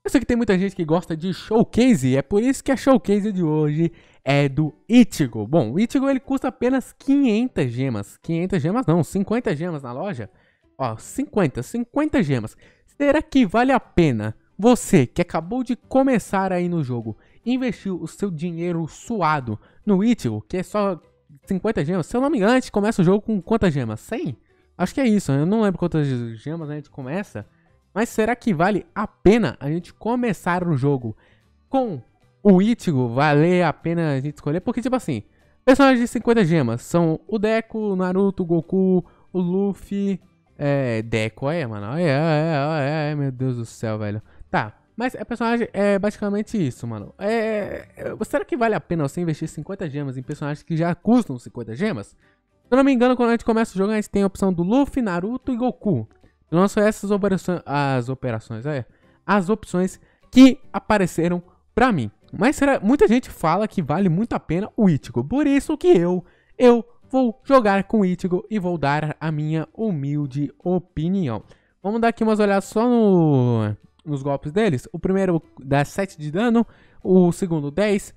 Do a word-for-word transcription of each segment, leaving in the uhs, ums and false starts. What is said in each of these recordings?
Eu sei que tem muita gente que gosta de Showcase, e é por isso que a Showcase de hoje é do Ichigo. Bom, o Ichigo ele custa apenas quinhentas gemas. quinhentas gemas não, cinquenta gemas na loja. Ó, cinquenta, cinquenta gemas. Será que vale a pena você que acabou de começar aí no jogo investir o seu dinheiro suado no Ichigo, que é só cinquenta gemas? Se eu não me engano, a gente começa o jogo com quantas gemas? cem? Acho que é isso, eu não lembro quantas gemas a gente começa. Mas será que vale a pena a gente começar o jogo com o Ichigo? Vale a pena a gente escolher? Porque, tipo assim, personagens de cinquenta gemas são o Deku, o Naruto, o Goku, o Luffy... É... Deku, é, mano. É, é, é, é, meu Deus do céu, velho. Tá, mas é personagem... É basicamente isso, mano. É... Será que vale a pena você investir cinquenta gemas em personagens que já custam cinquenta gemas? Se eu não me engano, quando a gente começa o jogo, a gente tem a opção do Luffy, Naruto e Goku. Não são essas operações, as operações, é, as opções que apareceram pra mim. Mas será, muita gente fala que vale muito a pena o Ichigo. Por isso que eu, eu vou jogar com o Ichigo e vou dar a minha humilde opinião. Vamos dar aqui umas olhadas só no, nos golpes deles. O primeiro dá sete de dano, o segundo dez,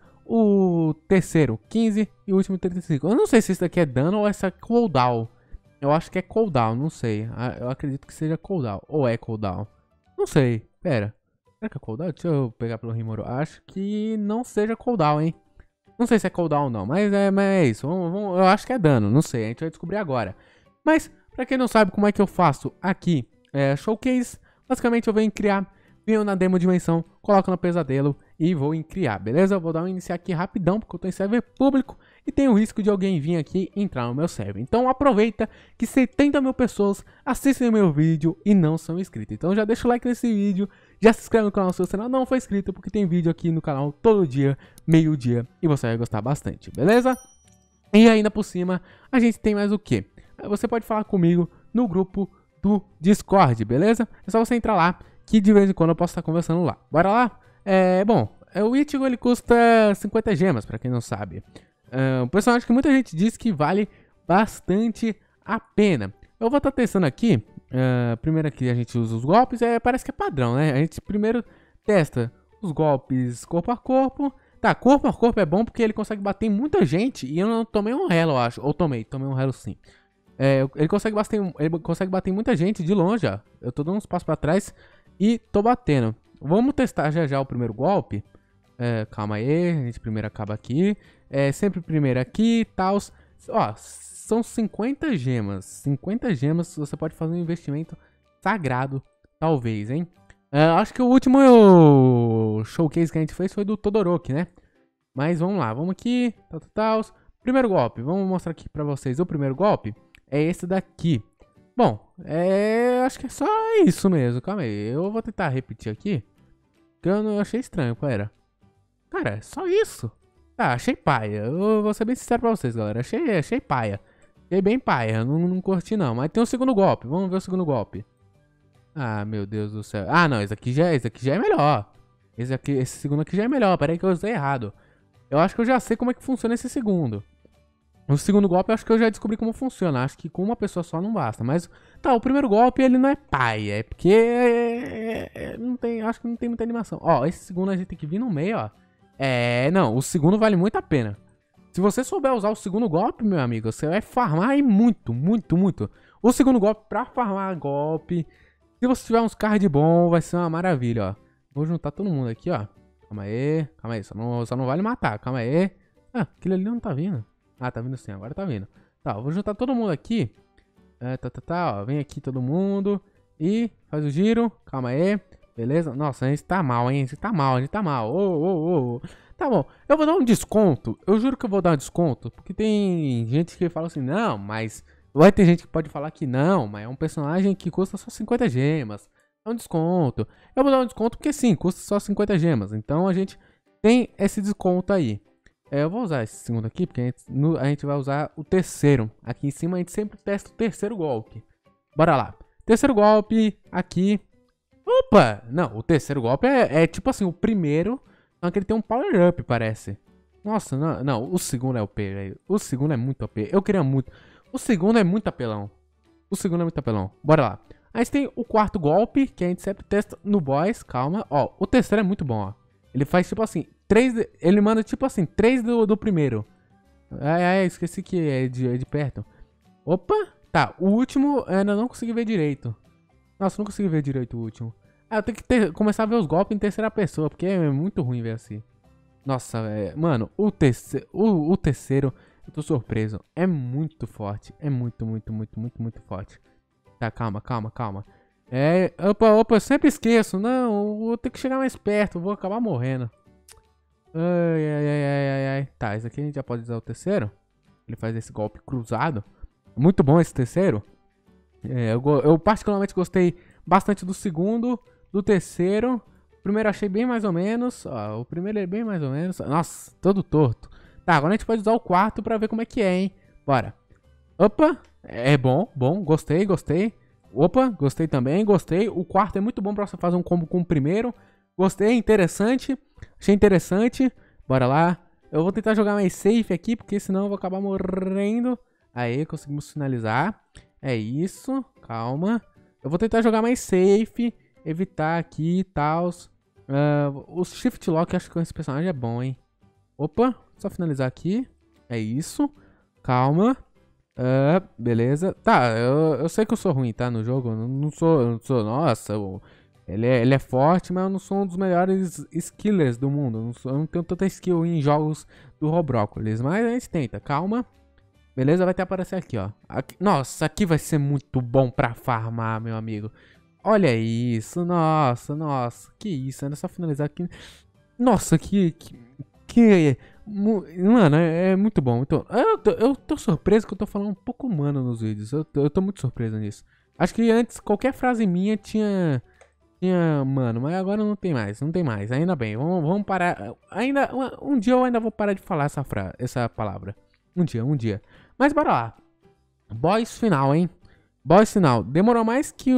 o terceiro quinze e o último trinta e cinco. Eu não sei se isso daqui é dano ou essa é cooldown. Eu acho que é cooldown, não sei. Eu acredito que seja cooldown. Ou é cooldown? Não sei. Pera. Será que é cooldown? Deixa eu pegar pelo Rimuru. Acho que não seja cooldown, hein? Não sei se é cooldown ou não. Mas é, mas é isso. Vamos, vamos, eu acho que é dano. Não sei. A gente vai descobrir agora. Mas, pra quem não sabe como é que eu faço aqui, é, Showcase, basicamente eu venho criar. Venho na demo dimensão, coloco no pesadelo e vou em criar, beleza? Eu vou dar um iniciar aqui rapidão, porque eu tô em server público e tem o risco de alguém vir aqui e entrar no meu server. Então aproveita que setenta mil pessoas assistem o meu vídeo e não são inscritos. Então já deixa o like nesse vídeo, já se inscreve no canal se você não foi inscrito, porque tem vídeo aqui no canal todo dia, meio dia, e você vai gostar bastante, beleza? E ainda por cima, a gente tem mais o que? Você pode falar comigo no grupo do Discord, beleza? É só você entrar lá, que de vez em quando eu posso estar conversando lá. Bora lá? É, bom, o Ichigo ele custa cinquenta gemas, pra quem não sabe. É um personagem que muita gente diz que vale bastante a pena. Eu vou estar testando aqui. Uh, primeiro aqui a gente usa os golpes, é, parece que é padrão, né? A gente primeiro testa os golpes corpo a corpo. Tá, corpo a corpo é bom porque ele consegue bater em muita gente e eu não tomei um relo, eu acho. Ou tomei, tomei um relo sim. É, ele, consegue bater, ele consegue bater em muita gente de longe, ó. Eu tô dando uns passos pra trás e tô batendo. Vamos testar já já o primeiro golpe. É, calma aí, a gente primeiro acaba aqui. É, sempre primeiro aqui e tal. Ó, são cinquenta gemas. cinquenta gemas, você pode fazer um investimento sagrado, talvez, hein? É, acho que o último showcase que a gente fez foi do Todoroki, né? Mas vamos lá, vamos aqui. Tal, tal, tal. Primeiro golpe, vamos mostrar aqui pra vocês. O primeiro golpe é esse daqui. Bom, é, acho que é só isso mesmo. Calma aí, eu vou tentar repetir aqui. Que eu não achei estranho, qual era? Cara, é só isso. Tá, achei paia. Eu vou ser bem sincero pra vocês, galera. Achei, achei paia. Achei bem paia, não, não curti não. Mas tem o segundo golpe, vamos ver o segundo golpe. Ah, meu Deus do céu. Ah, não, esse aqui já, esse aqui já é melhor. Esse, aqui, esse segundo aqui já é melhor, peraí que eu usei errado. Eu acho que eu já sei como é que funciona esse segundo. O segundo golpe eu acho que eu já descobri como funciona. Acho que com uma pessoa só não basta. Mas, tá, o primeiro golpe ele não é paia. É porque é, é, não tem, acho que não tem muita animação. Ó, esse segundo a gente tem que vir no meio, ó. É, não, o segundo vale muito a pena. Se você souber usar o segundo golpe, meu amigo, você vai farmar aí muito, muito, muito. O segundo golpe, pra farmar golpe, se você tiver uns cards bom, vai ser uma maravilha, ó. Vou juntar todo mundo aqui, ó. Calma aí, calma aí, só não, só não vale matar, calma aí. Ah, aquele ali não tá vindo. Ah, tá vindo sim, agora tá vindo. Tá, eu vou juntar todo mundo aqui. É, tá, tá, tá, ó, vem aqui todo mundo. E faz o giro, calma aí. Beleza? Nossa, a gente tá mal, hein? A gente tá mal, a gente tá mal. Ô, ô, ô. Tá bom, eu vou dar um desconto. Eu juro que eu vou dar um desconto. Porque tem gente que fala assim, não, mas... Vai ter gente que pode falar que não, mas é um personagem que custa só cinquenta gemas. É um desconto. Eu vou dar um desconto porque sim, custa só cinquenta gemas. Então a gente tem esse desconto aí. É, eu vou usar esse segundo aqui, porque a gente, no, a gente vai usar o terceiro. Aqui em cima a gente sempre testa o terceiro golpe. Bora lá. Terceiro golpe, aqui... Opa! Não, o terceiro golpe é, é tipo assim, o primeiro, só que ele tem um power up, parece. Nossa, não, não, o segundo é O P, velho. O segundo é muito O P. Eu queria muito. O segundo é muito apelão. O segundo é muito apelão. Bora lá. Aí tem o quarto golpe, que a gente sempre testa no boss, calma. Ó, o terceiro é muito bom, ó. Ele faz tipo assim, três, ele manda tipo assim, três do, do primeiro. Ai, ai, esqueci que é de, é de perto. Opa, tá, o último eu ainda não consegui ver direito. Nossa, não consegui ver direito o último. Ah, eu tenho que ter, começar a ver os golpes em terceira pessoa, porque é muito ruim ver assim. Nossa, é, mano, o, terceiro, o, o terceiro, eu tô surpreso. É muito forte, é muito, muito, muito, muito, muito forte. Tá, calma, calma, calma. É, opa, opa, eu sempre esqueço. Não, eu vou ter que chegar mais perto, eu vou acabar morrendo. Ai, ai, ai, ai, ai, ai. Tá, esse aqui a gente já pode usar o terceiro. Ele faz esse golpe cruzado. Muito bom esse terceiro. É, eu, eu particularmente gostei bastante do segundo, do terceiro. O primeiro achei bem mais ou menos. Ó, o primeiro é bem mais ou menos. Nossa, todo torto. Tá, agora a gente pode usar o quarto pra ver como é que é, hein. Bora. Opa, é bom, bom, gostei, gostei. Opa, gostei também, gostei. O quarto é muito bom pra você fazer um combo com o primeiro. Gostei, interessante. Achei interessante. Bora lá. Eu vou tentar jogar mais safe aqui, porque senão eu vou acabar morrendo. Aí, conseguimos finalizar. É isso, calma. Eu vou tentar jogar mais safe, evitar aqui e tal. Uh, o Shift Lock, acho que esse personagem é bom, hein. Opa, só finalizar aqui. É isso, calma. Uh, beleza. Tá, eu, eu sei que eu sou ruim, tá, no jogo. Eu não sou, eu não sou, nossa, eu, ele, é, ele é forte, mas eu não sou um dos melhores skillers do mundo. Eu não, sou, eu não tenho tanta skill em jogos do Roblox, mas a gente tenta, calma. Beleza, vai até aparecer aqui, ó. Aqui, nossa, aqui vai ser muito bom pra farmar, meu amigo. Olha isso, nossa, nossa. Que isso, é só finalizar aqui. Nossa, que... que, que mano, é, é muito bom. Então, eu, tô, eu tô surpreso que eu tô falando um pouco humano nos vídeos. Eu tô, eu tô muito surpreso nisso. Acho que antes qualquer frase minha tinha... Tinha, mano, mas agora não tem mais, não tem mais. Ainda bem, vamos, vamos parar. Ainda, um, um dia eu ainda vou parar de falar essa, fra essa palavra. Um dia, um dia. Mas bora lá. Boss final, hein? Boss final. Demorou mais que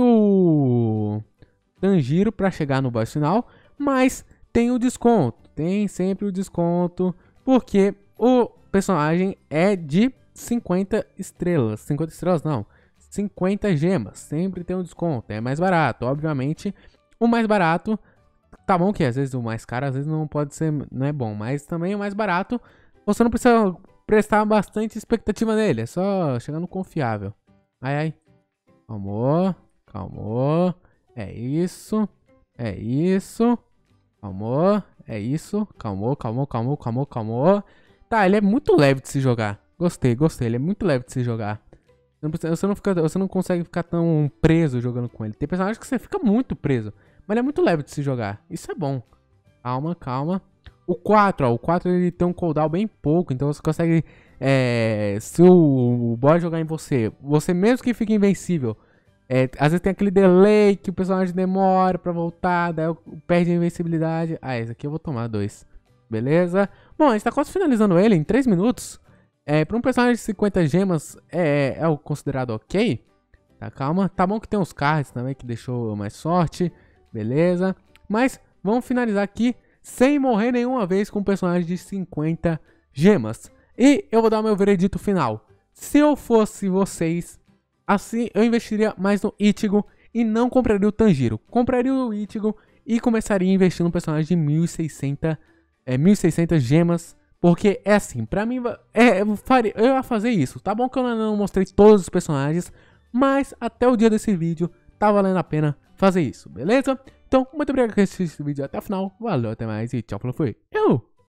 o Tanjiro pra chegar no boss final. Mas tem o desconto. Tem sempre o desconto. Porque o personagem é de cinquenta estrelas. cinquenta estrelas não. cinquenta gemas. Sempre tem um desconto. É mais barato. Obviamente, o mais barato... Tá bom que às vezes o mais caro, às vezes não pode ser... Não é bom. Mas também o mais barato... Você não precisa... prestar bastante expectativa nele, é só chegar no confiável. Ai, ai. Calmou, calmou. É isso, é isso. Calmou, é isso. Calmou, calmou, calmou, calmou, calmou. Tá, ele é muito leve de se jogar. Gostei, gostei, ele é muito leve de se jogar. Você não, precisa, você não, fica, você não consegue ficar tão preso jogando com ele. Tem personagens que você fica muito preso, mas ele é muito leve de se jogar. Isso é bom. Calma, calma. O quatro, ó, o quatro ele tem um cooldown bem pouco, então você consegue, é, se o, o boss jogar em você, você mesmo que fique invencível, é, às vezes tem aquele delay que o personagem demora pra voltar, daí perde a invencibilidade. Ah, esse aqui eu vou tomar dois, beleza? Bom, a gente tá quase finalizando ele em três minutos, é, pra um personagem de cinquenta gemas é, é o considerado ok, tá, calma, tá bom que tem os cards também que deixou mais sorte, beleza? Mas vamos finalizar aqui sem morrer nenhuma vez com um personagem de cinquenta gemas. E eu vou dar o meu veredito final. Se eu fosse vocês, assim eu investiria mais no Ichigo e não compraria o Tanjiro. Compraria o Ichigo e começaria a investir num personagem de mil e seiscentas, é, mil e seiscentas gemas. Porque é assim, pra mim, é, eu, faria, eu ia fazer isso. Tá bom que eu não mostrei todos os personagens, mas até o dia desse vídeo tá valendo a pena fazer isso, beleza? Então, muito obrigado por assistir esse vídeo até o final. Valeu, até mais e tchau, falou, fui. Eu!